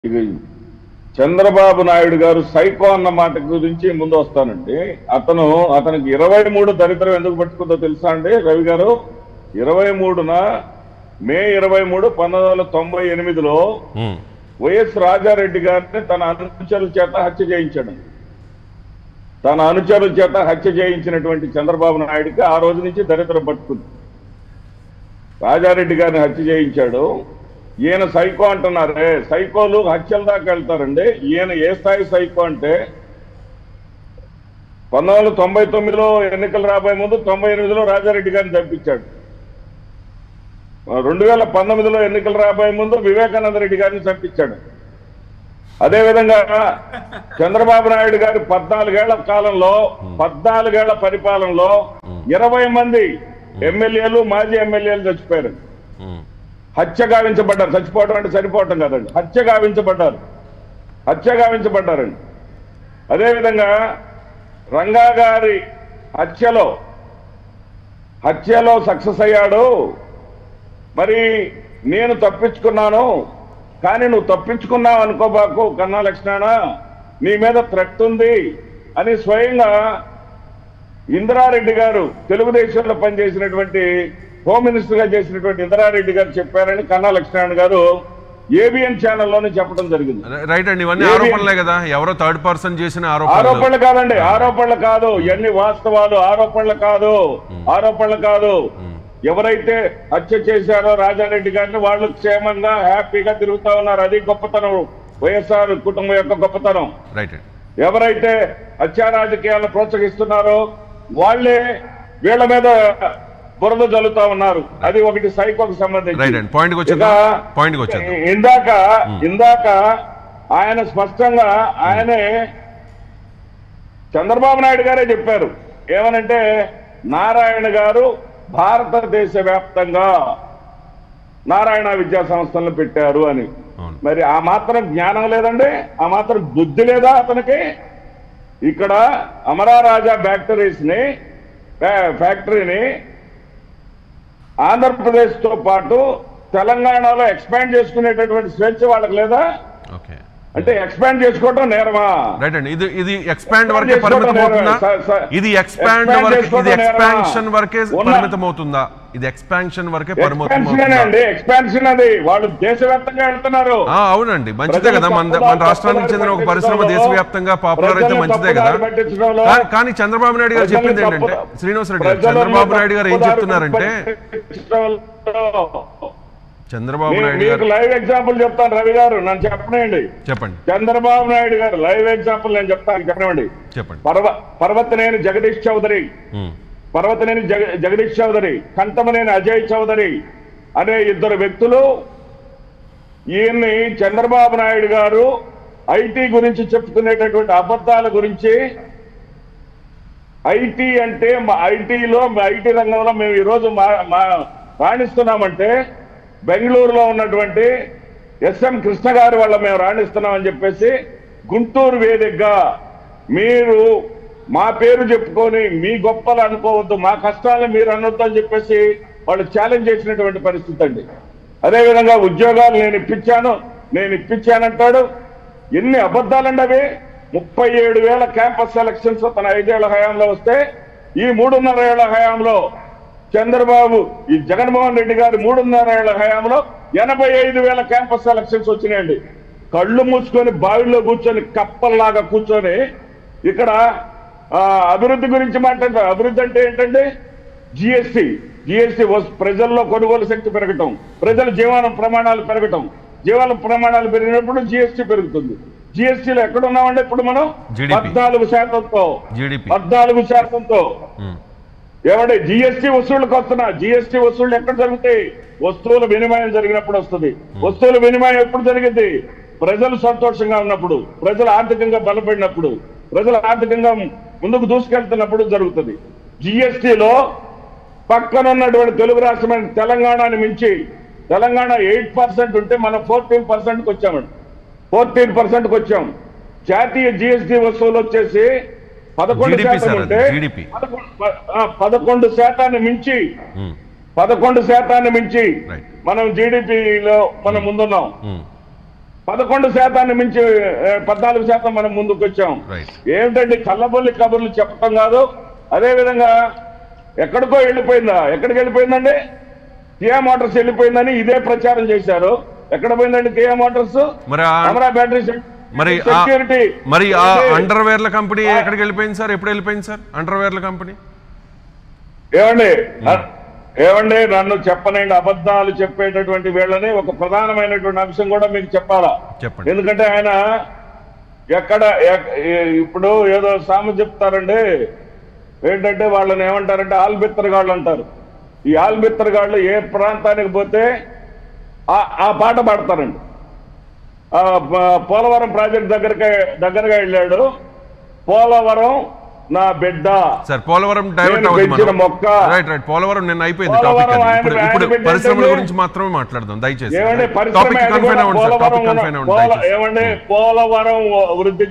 ఇక చంద్రబాబు నాయుడు గారు సైకో అన్న మాట గురించి ముందు వస్తానండి. అతనికి 23 దరిద్రం ఎందుకు పట్టుకుందో తెలుసా అండి రవి గారు? 23న మే 23, 1998లో వైఎస్ రాజారెడ్డి గారిని తన అనుచరుల చేత హత్య చేయించాడు. తన అనుచరుల చేత హత్య చేయించినటువంటి చంద్రబాబు నాయుడికి ఆ రోజు నుంచి దరిద్రం పట్టుకుంది. రాజారెడ్డి గారిని హత్య చేయించాడు. ఈయన సైకో అంటున్నారే, సైకోలు హత్యల దాకా వెళ్తారండి. ఈయన ఏ స్థాయి సైకో అంటే 1999లో ఎన్నికలు రాబోయే ముందు 98లో రాజారెడ్డి గారిని చంపించాడు. 2019లో ఎన్నికలు రాబోయే ముందు వివేకానంద రెడ్డి గారిని చంపించాడు. అదేవిధంగా చంద్రబాబు నాయుడు గారి 14 ఏళ్ల కాలంలో 14 ఏళ్ల పరిపాలనలో 20 మంది ఎమ్మెల్యేలు మాజీ ఎమ్మెల్యేలు చచ్చిపోయారు. హత్య గావించబడ్డారు. చచ్చిపోవడం అంటే చనిపోవటం కాదండి, హత్య గావించబడ్డారండి. అదేవిధంగా రంగా గారి హత్యలో సక్సెస్ అయ్యాడు. మరి నేను తప్పించుకున్నాను, కానీ నువ్వు తప్పించుకున్నావు అనుకోబాకు కన్నా లక్ష్మణ, నీ మీద థ్రెట్ ఉంది అని స్వయంగా ఇందిరారెడ్డి గారు, తెలుగుదేశంలో పనిచేసినటువంటి హోమ్ మినిస్టర్ గా చేసినటువంటి ఇందిరారెడ్డి గారు చెప్పారని కన్నా లక్ష్మణ గారు ఏబిఎన్ ఛానల్లోనే చెప్పడం జరిగింది. రైట్ అండి, ఇవన్నీ ఆరోపణలే కదా, ఎవరో థర్డ్ పర్సన్ చేసిన ఆరోపణలు కాదండి, ఆరోపణలు కాదు, ఇవన్నీ వాస్తవాలు. ఆరోపణలు కాదు. ఎవరైతే హత్య చేశారో రాజారెడ్డి గారిని వాళ్ళు క్షేమంగా హ్యాపీగా తిరుగుతా ఉన్నారు. అది గొప్పతనం, వైఎస్ఆర్ కుటుంబం యొక్క గొప్పతనం. ఎవరైతే హత్యా రాజకీయాలను ప్రోత్సహిస్తున్నారో వాళ్ళే వీళ్ళ మీద బురద జల్లుతా ఉన్నారు. అది ఒకటి సైకోకు సంబంధించి. ఇందాక ఆయన స్పష్టంగా ఆయనే చంద్రబాబు నాయుడు గారే చెప్పారు. ఏమనంటే నారాయణ గారు భారతదేశ వ్యాప్తంగా నారాయణ విద్యా సంస్థలను పెట్టారు అని. మరి ఆ మాత్రం జ్ఞానం లేదండి, ఆ మాత్రం బుద్ధి లేదా అతనికి? ఇక్కడ అమరారాజా ఫ్యాక్టరీని ఆంధ్రప్రదేశ్ తో పాటు తెలంగాణలో ఎక్స్పాండ్ చేసుకునేటటువంటి స్వేచ్ఛ వాళ్ళకి లేదా? అంటే ఎక్స్పాండ్ చేసుకోవడం నేరమా? రైట్ అండి, ఇది ఎక్స్పాండ్ వరకే పరిమితం అవుతుందా? ఇది ఎక్స్పాన్షన్ వరకే పరిమితం అవుతుందా? ఇది ఎక్స్పాన్షన్ వరకే పరిమితం అవుతుందండి. ఎక్స్పాన్షన్ అది వాళ్ళు దేశవ్యాప్తంగా వెళ్తున్నారు. అవునండి, మంచిదే కదా. మన రాష్ట్రానికి చెందిన ఒక పరిశ్రమ దేశవ్యాప్తంగా పాపులర్ అయితే మంచిదే కదా. కానీ చంద్రబాబు నాయుడు గారు చెప్పింది ఏంటంటే, శ్రీనివాస్ రెడ్డి గారు, చంద్రబాబు నాయుడు గారు ఏం చెప్తున్నారంటే, చంద్రబాబు నాయుడు గారు లైవ్ ఎగ్జాంపుల్ చెప్తాను. రవి గారు నన్ను చెప్పండి. చంద్రబాబు నాయుడు గారు లైవ్ ఎగ్జాంపుల్ నేను చెప్తాను, చెప్పండి. పర్వతనేని జగదీష్ చౌదరి, కంటమనేని అజయ్ చౌదరి అనే 2 వ్యక్తులు ఈయన్ని చంద్రబాబు నాయుడు గారు ఐటీ గురించి చెప్పుకునేటటువంటి అబద్ధాల గురించి, ఐటీ అంటే ఐటీ రంగంలో మేము ఈరోజు రాణిస్తున్నామంటే బెంగళూరులో ఉన్నటువంటి ఎస్ఎం కృష్ణ గారి వల్ల మేము రాణిస్తున్నామని చెప్పేసి గుంటూరు వేదికగా మీరు మా పేరు చెప్పుకొని మీ గొప్పలు అనుకోవద్దు, మా కష్టాలను మీరు అనొద్దు అని చెప్పేసి వాళ్ళు ఛాలెంజ్ చేసినటువంటి పరిస్థితి అండి. అదేవిధంగా ఉద్యోగాలు నేను ఇప్పించానంటాడు. ఎన్ని అబద్ధాలండి అవి! 37,000 క్యాంపస్ సెలక్షన్స్ తన 5 ఏళ్ల హయాంలో వస్తే, ఈ 3.5 ఏళ్ల హయాంలో ఈ జగన్మోహన్ రెడ్డి గారి 3.5 ఏళ్ల హయాంలో 85,000 క్యాంపస్ సెలక్షన్స్ వచ్చినాయండి. కళ్ళు మూసుకొని బావిలో కూర్చొని కప్పల్లాగా కూర్చొని ఇక్కడ అభివృద్ధి గురించి మాట్లాడతారు. అభివృద్ధి అంటే ఏంటండి? జిఎస్టీ ప్రజల్లో కొనుగోలు శక్తి పెరగటం, ప్రజల జీవన ప్రమాణాలు పెరగటం. జీవన ప్రమాణాలు పెరిగినప్పుడు జిఎస్టీ పెరుగుతుంది. జిఎస్టీలో ఎక్కడున్నామండి ఇప్పుడు మనం? 14%. ఏమంటే జిఎస్టీ వసూళ్లకు వస్తున్నా, జిఎస్టీ వసూళ్లు ఎక్కడ జరుగుతాయి? వస్తువుల వినిమయం జరిగినప్పుడు వస్తుంది. వస్తువుల వినిమయం ఎప్పుడు జరిగింది? ప్రజలు సంతోషంగా ఉన్నప్పుడు, ప్రజలు ఆర్థికంగా బలపడినప్పుడు, ప్రజలు ఆర్థికంగా ముందుకు దూసుకెళ్తున్నప్పుడు జరుగుతుంది. జిఎస్టీలో పక్కనున్నటువంటి తెలుగు రాష్ట్రమైన తెలంగాణని మించి, తెలంగాణ 8% ఉంటే మనం 14%కి వచ్చామండి. 14%కి వచ్చాం. జాతీయ జిఎస్టీ వసూలు వచ్చేసి 11% ఉంటే 11% మించి మనం జీడిపిలో మనం ముందున్నాం. 11% మించి 14% మనం ముందుకు వచ్చాం. ఏమిటండి కళ్ళబొల్లి కబుర్లు చెప్పటం కాదు. అదే విధంగా ఎక్కడికో వెళ్ళిపోయిందా? ఎక్కడికి వెళ్ళిపోయిందండి? కియా మోటార్స్ వెళ్ళిపోయిందని ఇదే ప్రచారం చేశారు. ఎక్కడ పోయిందండి Kia Motors? Amara battery security. మరి ఆ అండర్వేర్ల కంపెనీ ఎక్కడికి వెళ్ళిపోయింది సార్? ఎప్పుడు వెళ్ళిపోయింది సార్ అండర్వేర్ల కంపెనీ? ఏమండి నన్ను చెప్పనండి. అబద్ధాలు చెప్పేటటువంటి వీళ్ళని ఒక ప్రధానమైనటువంటి అంశం కూడా మీకు చెప్పాలా? ఎందుకంటే ఆయన ఎక్కడ ఇప్పుడు ఏదో సామెత చెప్తారండి. ఏంటంటే వాళ్ళని ఏమంటారంటే ఆల్బిత్తరగాళ్ళు అంటారు. ఈ ఆల్బిత్తరగాళ్ళు ఏ ప్రాంతానికి పోతే ఆ పాట పాడతారండి. పోలవరం ప్రాజెక్ట్ దగ్గరగా వెళ్ళాడు. పోలవరం నా బిడ్డ సార్. పోలవరం మొక్క పోలవరం నిన్న అయిపోయింది. ఇప్పుడు పరిశ్రమల గురించి మాత్రమే మాట్లాడదాం దయచేసి. ఏమండి పోలవరం వృద్ధి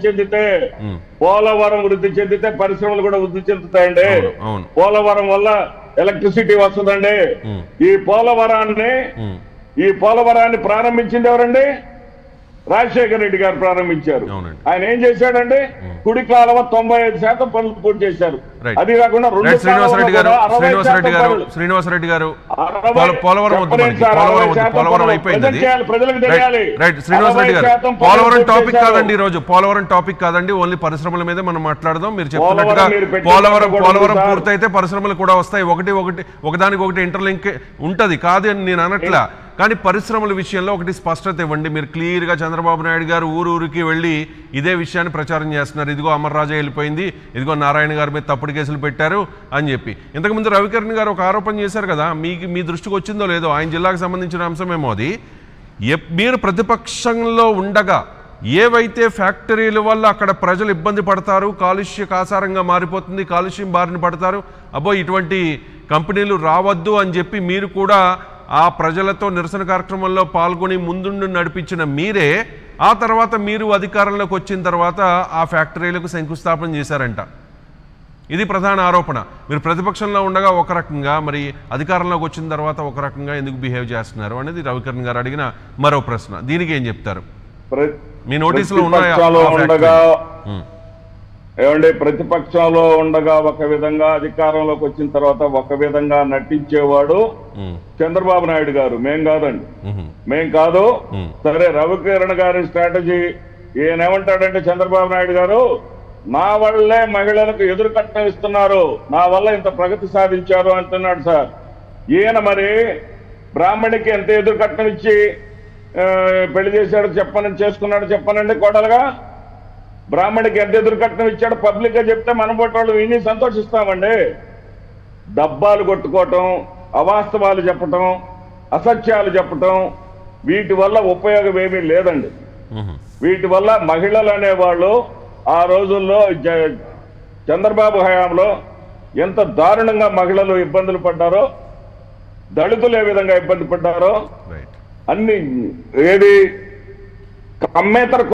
చెందితే పరిశ్రమలు కూడా వృద్ధి చెందుతాయండి. పోలవరం వల్ల ఎలక్ట్రిసిటీ వస్తుందండి. ఈ పోలవరాన్ని ప్రారంభించింది ఎవరండి? రాజశేఖర రెడ్డి గారు ప్రారంభించారు. ఆయన ఏం చేశాడంటే కుడి కాలువ 95% పనులు పూర్తి చేశారు. అది కాకుండా శ్రీనివాసరెడ్డి గారు ప్రజలకు తెలియాలి. శ్రీనివాసరెడ్డి గారు పోలవరం టాపిక్ కాదండి ఈరోజు. పోలవరం టాపిక్ కాదండి, ఓన్లీ పరిశ్రమల మీద మనం మాట్లాడదాం. మీరు చెప్తున్నట్టుగా పోలవరం పూర్తయితే పరిశ్రమలు కూడా వస్తాయి. ఒకదానికి ఒకటి ఇంటర్లింక్ ఉంటది కాదు అని నేను అనట్లా. కానీ పరిశ్రమల విషయంలో ఒకటి స్పష్టత ఇవ్వండి. మీరు క్లియర్గా చంద్రబాబు నాయుడు గారు ఊరికి వెళ్ళి ఇదే విషయాన్ని ప్రచారం చేస్తున్నారు. ఇదిగో అమర్ రాజా వెళ్ళిపోయింది, ఇదిగో నారాయణ గారి మీద తప్పుడు కేసులు పెట్టారు అని చెప్పి. ఇంతకుముందు రవికిరణ్ గారు ఒక ఆరోపణ చేశారు కదా, మీ దృష్టికి వచ్చిందో లేదో, ఆయన జిల్లాకు సంబంధించిన అంశమేమో అది. మీరు ప్రతిపక్షంలో ఉండగా ఏవైతే ఫ్యాక్టరీల వల్ల అక్కడ ప్రజలు ఇబ్బంది పడతారు, కాలుష్య కాసారంగా మారిపోతుంది, కాలుష్యం బారిన పడతారు, అబ్బో ఇటువంటి కంపెనీలు రావద్దు అని చెప్పి మీరు కూడా ఆ ప్రజలతో నిరసన కార్యక్రమంలో పాల్గొని ముందుండి నడిపించిన మీరే ఆ తర్వాత మీరు అధికారంలోకి వచ్చిన తర్వాత ఆ ఫ్యాక్టరీలకు శంకుస్థాపన చేశారంట. ఇది ప్రధాన ఆరోపణ. మీరు ప్రతిపక్షంలో ఉండగా ఒక రకంగా, మరి అధికారంలోకి వచ్చిన తర్వాత ఒక రకంగా ఎందుకు బిహేవ్ చేస్తున్నారు అనేది రవికిరణ్ గారు అడిగిన మరో ప్రశ్న. దీనికి ఏం చెప్తారు? మీ నోటీసులో ఉన్నాయా? ఏమంటే ప్రతిపక్షంలో ఉండగా ఒక విధంగా, అధికారంలోకి వచ్చిన తర్వాత ఒక విధంగా నటించేవాడు చంద్రబాబు నాయుడు గారు. మేం కాదు. సరే రవికిరణ్ గారి స్ట్రాటజీ ఈయనేమంటాడంటే చంద్రబాబు నాయుడు గారు నా వల్లే మహిళలకు ఎదురు కట్నం ఇస్తున్నారు, నా వల్ల ఇంత ప్రగతి సాధించారు అంటున్నాడు సార్. ఈయన మరి బ్రాహ్మణికి ఎంత ఎదురు కట్నం ఇచ్చి పెళ్లి చేశాడు చేసుకున్నాడు చెప్పనండి కోడలుగా. బ్రాహ్మణికి ఎంత ఎదురు కట్నం ఇచ్చాడు పబ్లిక్ గా చెప్తే మనం వాళ్ళు విని సంతోషిస్తామండి. డబ్బాలు కొట్టుకోవటం, అవాస్తవాలు చెప్పటం, అసత్యాలు చెప్పటం, వీటి వల్ల ఉపయోగం ఏమీ లేదండి. వీటి వల్ల మహిళలు అనేవాళ్ళు ఆ రోజుల్లో చంద్రబాబు హయాంలో ఎంత దారుణంగా మహిళలు ఇబ్బందులు పడ్డారో, దళితులు ఏ విధంగా ఇబ్బంది పడ్డారో అన్ని ఏది కమ్మేతర